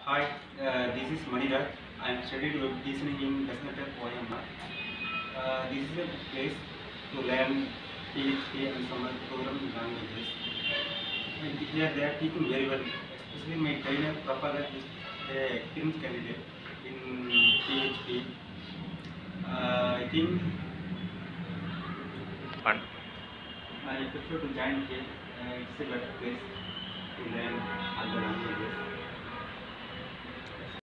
Hi, this is Maniraj. I am studying web designing in Desnatar, OMR. This is a place to learn PHP and some other programming languages. And here they are teaching very well, especially my trainer Prabhakar is a experienced candidate in PHP. I think Fun. I prefer to join here. It's a better place to learn other languages.